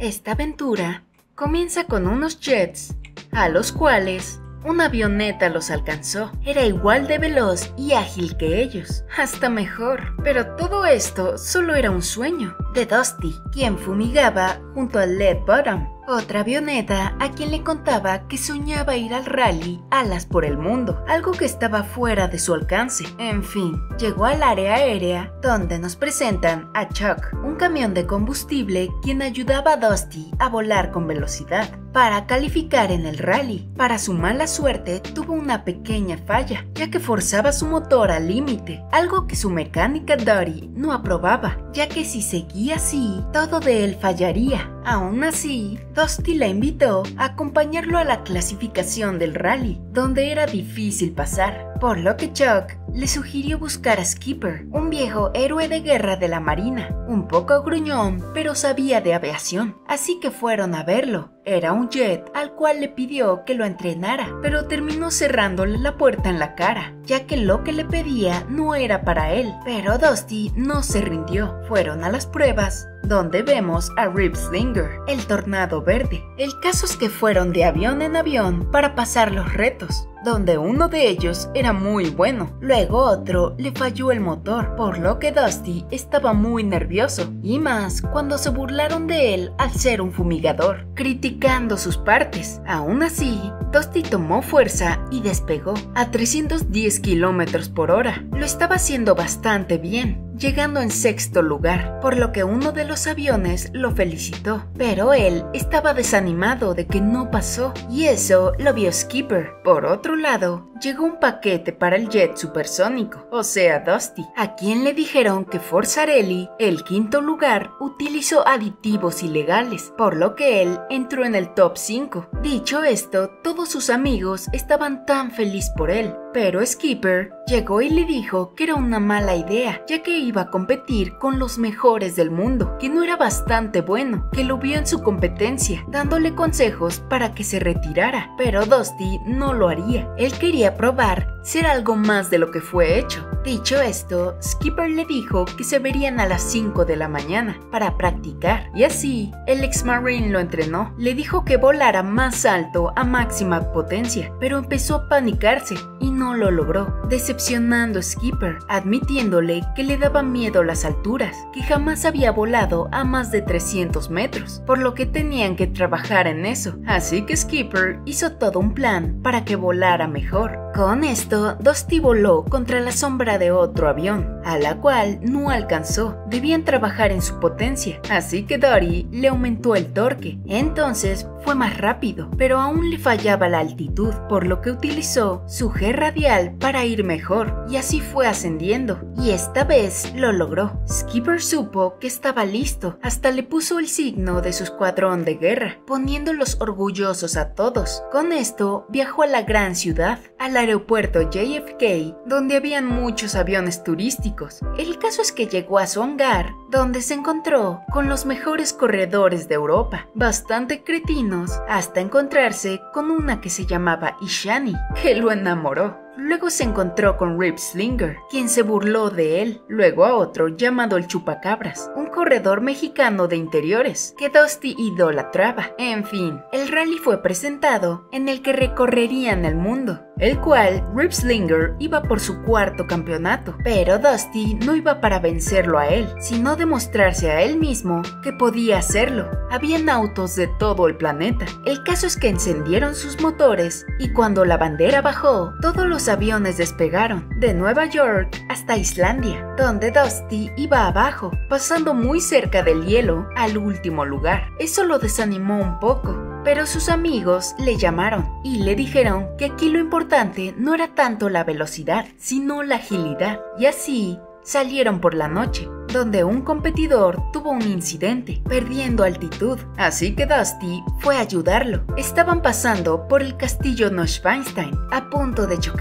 Esta aventura comienza con unos jets, a los cuales una avioneta los alcanzó. Era igual de veloz y ágil que ellos, hasta mejor. Pero todo esto solo era un sueño de Dusty, quien fumigaba junto a Lead Bottom, otra avioneta a quien le contaba que soñaba ir al rally Alas por el Mundo, algo que estaba fuera de su alcance. En fin, llegó al área aérea donde nos presentan a Chuck, un camión de combustible quien ayudaba a Dusty a volar con velocidad para calificar en el rally. Para su mala suerte, tuvo una pequeña falla, ya que forzaba su motor al límite, algo que su mecánica Dottie no aprobaba, ya que si seguía así, todo de él fallaría. Aún así, Dusty la invitó a acompañarlo a la clasificación del rally, donde era difícil pasar, por lo que Chuck le sugirió buscar a Skipper, un viejo héroe de guerra de la marina, un poco gruñón, pero sabía de aviación, así que fueron a verlo. Era un jet al cual le pidió que lo entrenara, pero terminó cerrándole la puerta en la cara, ya que lo que le pedía no era para él. Pero Dusty no se rindió. Fueron a las pruebas, donde vemos a Rip Slinger, el tornado verde. El caso es que fueron de avión en avión para pasar los retos, donde uno de ellos era muy bueno, luego otro le falló el motor, por lo que Dusty estaba muy nervioso, y más cuando se burlaron de él al ser un fumigador, criticando sus partes. Aún así, Dusty tomó fuerza y despegó a 310 km por hora. Lo estaba haciendo bastante bien, llegando en sexto lugar, por lo que uno de los aviones lo felicitó, pero él estaba desanimado de que no pasó, y eso lo vio Skipper. Por otro lado, llegó un paquete para el jet supersónico, o sea Dusty, a quien le dijeron que Forzarelli, el quinto lugar, utilizó aditivos ilegales, por lo que él entró en el top 5. Dicho esto, todos sus amigos estaban tan felices por él, pero Skipper llegó y le dijo que era una mala idea, ya que iba a competir con los mejores del mundo, que no era bastante bueno, que lo vio en su competencia, dándole consejos para que se retirara, pero Dusty no lo haría. Él quería probar ser algo más de lo que fue hecho. Dicho esto, Skipper le dijo que se verían a las 5 de la mañana para practicar, y así el ex-marine lo entrenó. Le dijo que volara más alto a máxima potencia, pero empezó a panicarse y no lo logró, decepcionando a Skipper, admitiéndole que le daban miedo las alturas, que jamás había volado a más de 300 metros, por lo que tenían que trabajar en eso. Así que Skipper hizo todo un plan para que volara mejor. Con esto, Dusty voló contra la sombra de otro avión, a la cual no alcanzó. Debían trabajar en su potencia, así que Dottie le aumentó el torque. Entonces fue más rápido, pero aún le fallaba la altitud, por lo que utilizó su G radial para ir mejor, y así fue ascendiendo, y esta vez lo logró. Skipper supo que estaba listo, hasta le puso el signo de su escuadrón de guerra, poniéndolos orgullosos a todos. Con esto viajó a la gran ciudad, al aeropuerto JFK, donde habían muchos aviones turísticos. El caso es que llegó a su hangar, donde se encontró con los mejores corredores de Europa, bastante cretinos, hasta encontrarse con una que se llamaba Ishani, que lo enamoró. Luego se encontró con Rip Slinger, quien se burló de él. Luego a otro llamado el Chupacabras, un corredor mexicano de interiores que Dusty idolatraba. En fin, el rally fue presentado en el que recorrerían el mundo, el cual Rip Slinger iba por su cuarto campeonato, pero Dusty no iba para vencerlo a él, sino demostrarse a él mismo que podía hacerlo. Habían autos de todo el planeta. El caso es que encendieron sus motores y cuando la bandera bajó, todos los aviones despegaron de Nueva York hasta Islandia, donde Dusty iba abajo, pasando muy cerca del hielo al último lugar. Eso lo desanimó un poco, pero sus amigos le llamaron y le dijeron que aquí lo importante no era tanto la velocidad, sino la agilidad, y así salieron por la noche, donde un competidor tuvo un incidente, perdiendo altitud, así que Dusty fue a ayudarlo. Estaban pasando por el castillo Neuschwanstein, a punto de chocar,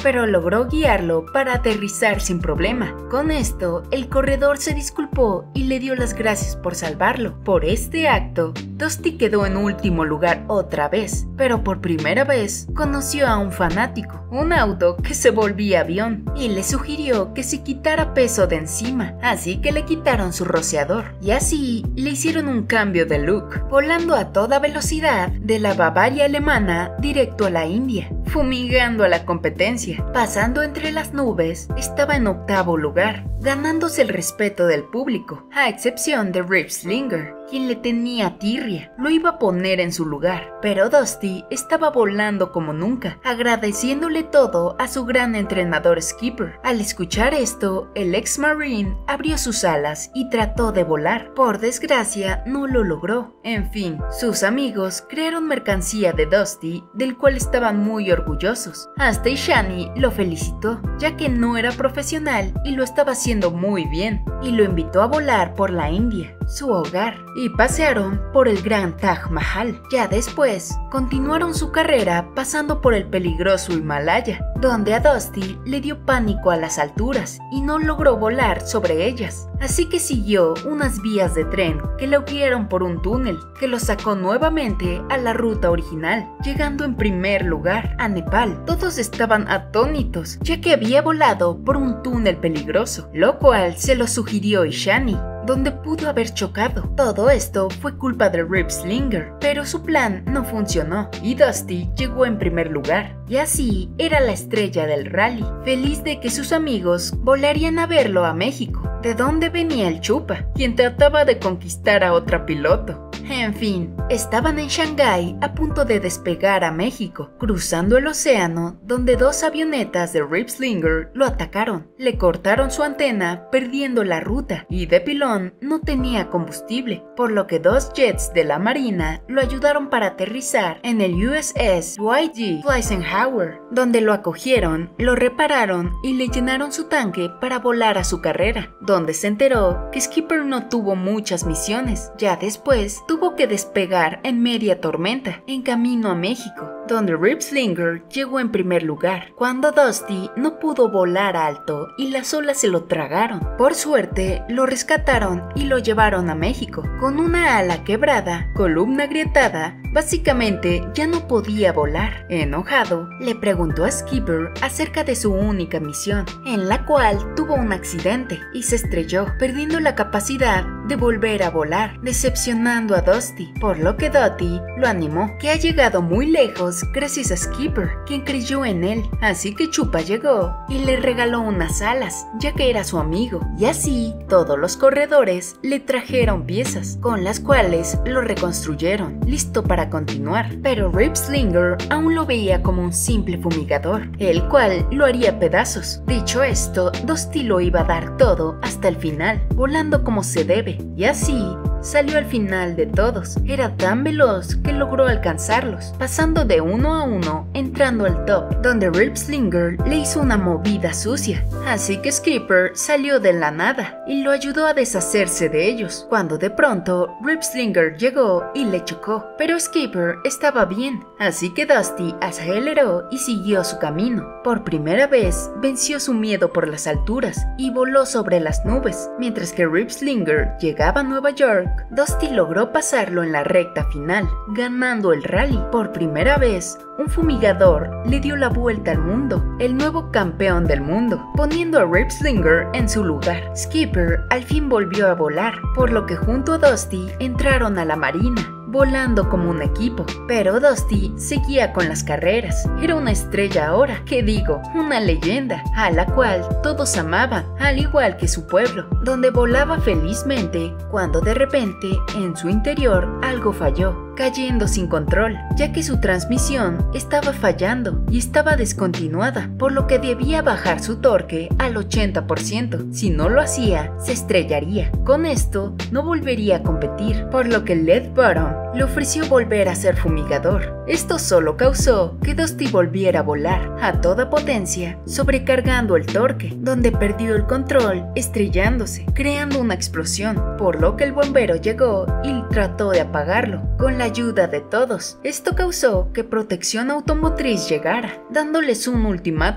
pero logró guiarlo para aterrizar sin problema. Con esto, el corredor se disculpó y le dio las gracias por salvarlo. Por este acto, Dusty quedó en último lugar otra vez, pero por primera vez conoció a un fanático, un auto que se volvía avión, y le sugirió que se quitara peso de encima, así que le quitaron su rociador, y así le hicieron un cambio de look, volando a toda velocidad de la Bavaria alemana directo a la India, fumigando a la competencia. Pasando entre las nubes, estaba en octavo lugar, ganándose el respeto del público, a excepción de Rip Slinger, quien le tenía tirria, lo iba a poner en su lugar, pero Dusty estaba volando como nunca, agradeciéndole todo a su gran entrenador Skipper. Al escuchar esto, el ex-marine abrió sus alas y trató de volar. Por desgracia, no lo logró. En fin, sus amigos crearon mercancía de Dusty, del cual estaban muy orgullosos. Hasta Ishani lo felicitó, ya que no era profesional y lo estaba haciendo muy bien, y lo invitó a volar por la India, su hogar, y pasearon por el Gran Taj Mahal. Ya después, continuaron su carrera pasando por el peligroso Himalaya, donde a Dusty le dio pánico a las alturas y no logró volar sobre ellas. Así que siguió unas vías de tren que lo guiaron por un túnel, que lo sacó nuevamente a la ruta original, llegando en primer lugar a Nepal. Todos estaban atónitos, ya que había volado por un túnel peligroso, lo cual se lo sugirió Ishani, donde pudo haber chocado. Todo esto fue culpa de Rip Slinger, pero su plan no funcionó y Dusty llegó en primer lugar, y así era la estrella del rally, feliz de que sus amigos volarían a verlo a México, de donde venía el Chupa, quien trataba de conquistar a otra piloto. En fin, estaban en Shanghái a punto de despegar a México, cruzando el océano, donde dos avionetas de Rip Slinger lo atacaron. Le cortaron su antena, perdiendo la ruta, y de pilón no tenía combustible, por lo que dos jets de la Marina lo ayudaron para aterrizar en el USS Dwight D. Eisenhower, donde lo acogieron, lo repararon y le llenaron su tanque para volar a su carrera, donde se enteró que Skipper no tuvo muchas misiones. Ya después, tuvo que despegar en media tormenta, en camino a México, donde Rip Slinger llegó en primer lugar, cuando Dusty no pudo volar alto y las olas se lo tragaron. Por suerte, lo rescataron y lo llevaron a México. Con una ala quebrada, columna agrietada, básicamente ya no podía volar. Enojado, le preguntó a Skipper acerca de su única misión, en la cual tuvo un accidente y se estrelló, perdiendo la capacidad de volver a volar, decepcionando a Dusty, por lo que Dottie lo animó, que ha llegado muy lejos gracias a Skipper, quien creyó en él. Así que Chupa llegó y le regaló unas alas, ya que era su amigo, y así todos los corredores le trajeron piezas, con las cuales lo reconstruyeron, listo para continuar. Pero Rip Slinger aún lo veía como un simple fumigador, el cual lo haría pedazos. Dicho esto, Dusty lo iba a dar todo hasta el final, volando como se debe, y así salió al final de todos. Era tan veloz que logró alcanzarlos, pasando de uno a uno, entrando al top, donde Rip Slinger le hizo una movida sucia. Así que Skipper salió de la nada y lo ayudó a deshacerse de ellos, cuando de pronto Rip Slinger llegó y le chocó. Pero Skipper estaba bien, así que Dusty aceleró y siguió su camino. Por primera vez venció su miedo por las alturas y voló sobre las nubes. Mientras que Rip Slinger llegaba a Nueva York, Dusty logró pasarlo en la recta final, ganando el rally. Por primera vez, un fumigador le dio la vuelta al mundo, el nuevo campeón del mundo, poniendo a Rip Slinger en su lugar. Skipper al fin volvió a volar, por lo que junto a Dusty entraron a la marina, volando como un equipo. Pero Dusty seguía con las carreras. Era una estrella ahora, que digo, una leyenda, a la cual todos amaban, al igual que su pueblo, donde volaba felizmente, cuando de repente, en su interior, algo falló, cayendo sin control, ya que su transmisión estaba fallando y estaba descontinuada, por lo que debía bajar su torque al 80%. Si no lo hacía, se estrellaría. Con esto, no volvería a competir, por lo que Led Bottom le ofreció volver a ser fumigador. Esto solo causó que Dusty volviera a volar a toda potencia, sobrecargando el torque, donde perdió el control, estrellándose, creando una explosión, por lo que el bombero llegó y trató de apagarlo, con la ayuda de todos. Esto causó que Protección Automotriz llegara, dándoles un ultimátum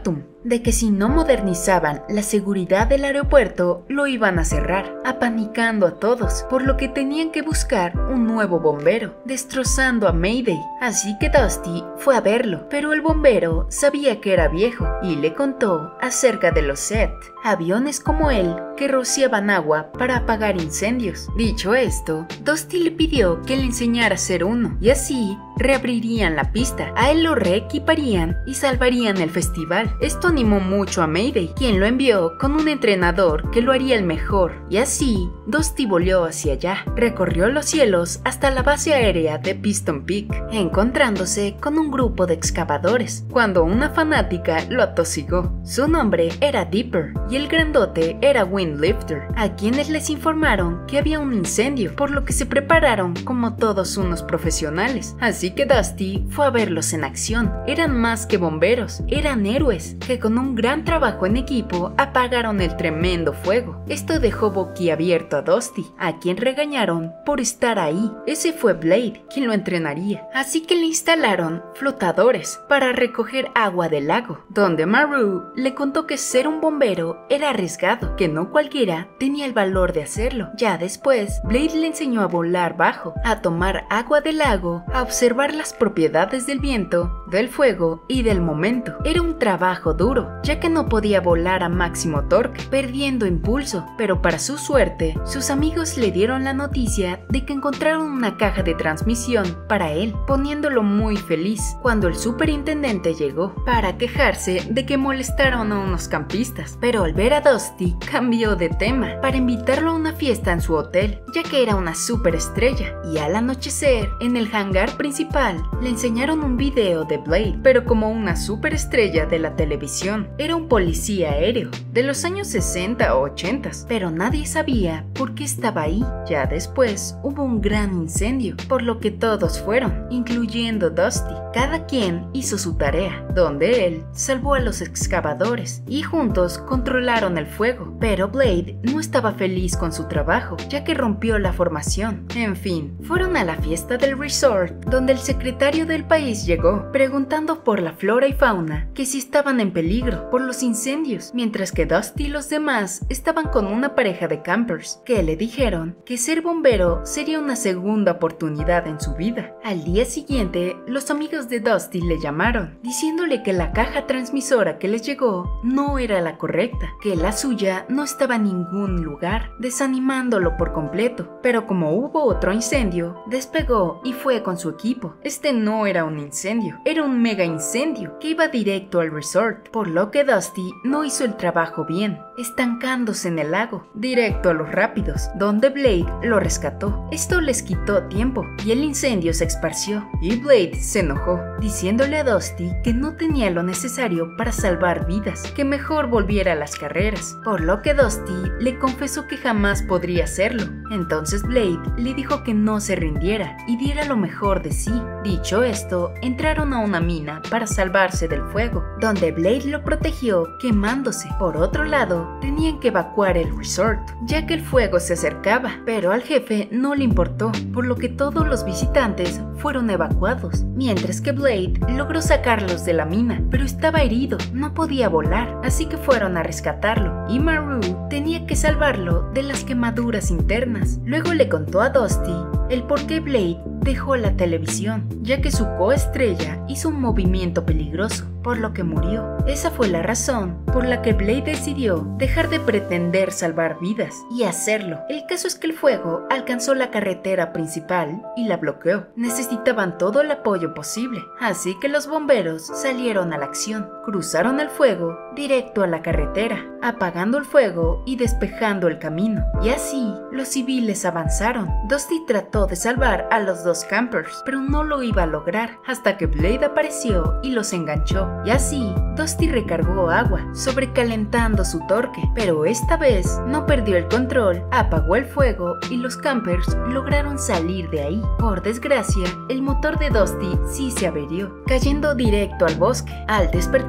de que si no modernizaban la seguridad del aeropuerto, lo iban a cerrar, apanicando a todos, por lo que tenían que buscar un nuevo bombero, destrozando a Mayday. Así que Dusty fue a verlo, pero el bombero sabía que era viejo y le contó acerca de los SET, aviones como él que rociaban agua para apagar incendios. Dicho esto, Dusty le pidió que le enseñara a hacer uno, y así reabrirían la pista, a él lo reequiparían y salvarían el festival. Esto animó mucho a Mayday, quien lo envió con un entrenador que lo haría el mejor, y así Dusty voló hacia allá, recorrió los cielos hasta la base aérea de Piston Peak, encontrándose con un grupo de excavadores, cuando una fanática lo atosigó. Su nombre era Dipper y el grandote era Windlifter, a quienes les informaron que había un incendio, por lo que se prepararon como todos unos profesionales. Así que Dusty fue a verlos en acción. Eran más que bomberos, eran héroes que con un gran trabajo en equipo apagaron el tremendo fuego. Esto dejó boquiabierto a Dusty, a quien regañaron por estar ahí. Ese fue Blade, quien lo entrenaría. Así que le instalaron flotadores para recoger agua del lago, donde Maru le contó que ser un bombero era arriesgado, que no cualquiera tenía el valor de hacerlo. Ya después, Blade le enseñó a volar bajo, a tomar agua del lago, a observar las propiedades del viento, del fuego y del momento. Era un trabajo duro, ya que no podía volar a máximo torque, perdiendo impulso, pero para su suerte, sus amigos le dieron la noticia de que encontraron una caja de transmisión para él, poniéndolo muy feliz cuando el superintendente llegó para quejarse de que molestaron a unos campistas, pero al ver a Dusty cambió de tema para invitarlo a una fiesta en su hotel, ya que era una superestrella, y al anochecer, en el hangar principal, le enseñaron un video de Blade, pero como una superestrella de la televisión. Era un policía aéreo de los años 60 o 80, pero nadie sabía por qué estaba ahí. Ya después hubo un gran incendio, por lo que todos fueron, incluyendo Dusty. Cada quien hizo su tarea, donde él salvó a los excavadores y juntos controlaron el fuego, pero Blade no estaba feliz con su trabajo, ya que rompió la formación. En fin, fueron a la fiesta del resort, donde el secretario del país llegó, preguntando por la flora y fauna, que si estaban en peligro por los incendios, mientras que Dusty y los demás estaban con una pareja de campers, que le dijeron que ser bombero sería una segunda oportunidad en su vida. Al día siguiente, los amigos de Dusty le llamaron, diciéndole que la caja transmisora que les llegó no era la correcta, que la suya no estaba en ningún lugar, desanimándolo por completo. Pero como hubo otro incendio, despegó y fue con su equipo. Este no era un incendio, era un mega incendio que iba directo al resort, por lo que Dusty no hizo el trabajo bien, estancándose en el lago, directo a los rápidos, donde Blade lo rescató. Esto les quitó tiempo y el incendio se esparció, y Blade se enojó, diciéndole a Dusty que no tenía lo necesario para salvar vidas, que mejor volviera a las carreras, por lo que Dusty le confesó que jamás podría hacerlo. Entonces Blade le dijo que no se rindiera y diera lo mejor de sí. Dicho esto, entraron a una mina para salvarse del fuego, donde Blade lo protegió quemándose. Por otro lado, tenían que evacuar el resort, ya que el fuego se acercaba, pero al jefe no le importó, por lo que todos los visitantes fueron evacuados, mientras que Blade logró sacarlos de la mina, pero estaba herido, no podía volar, así que fueron a rescatarlo, y Maru tenía que salvarlo de las quemaduras internas. Luego le contó a Dusty el por qué Blade dejó la televisión, ya que su coestrella hizo un movimiento peligroso, por lo que murió. Esa fue la razón por la que Blade decidió dejar de pretender salvar vidas y hacerlo. El caso es que el fuego alcanzó la carretera principal y la bloqueó. Necesitaban todo el apoyo posible, así que los bomberos salieron a la acción. Cruzaron el fuego directo a la carretera, apagando el fuego y despejando el camino. Y así, los civiles avanzaron. Dusty trató de salvar a los dos campers, pero no lo iba a lograr hasta que Blade apareció y los enganchó. Y así, Dusty recargó agua, sobrecalentando su torque, pero esta vez no perdió el control, apagó el fuego y los campers lograron salir de ahí. Por desgracia, el motor de Dusty sí se averió, cayendo directo al bosque. Al despertar,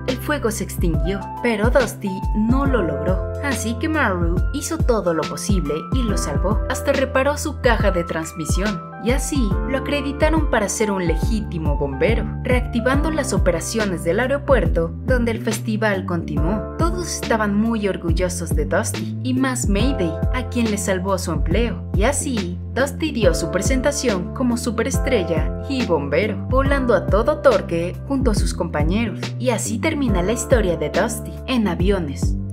el fuego se extinguió, pero Dusty no lo logró. Así que Maru hizo todo lo posible y lo salvó. Hasta reparó su caja de transmisión. Y así lo acreditaron para ser un legítimo bombero, reactivando las operaciones del aeropuerto donde el festival continuó. Todos estaban muy orgullosos de Dusty, y más Mayday, a quien le salvó su empleo. Y así, Dusty dio su presentación como superestrella y bombero, volando a todo torque junto a sus compañeros. Y así termina la historia de Dusty en aviones.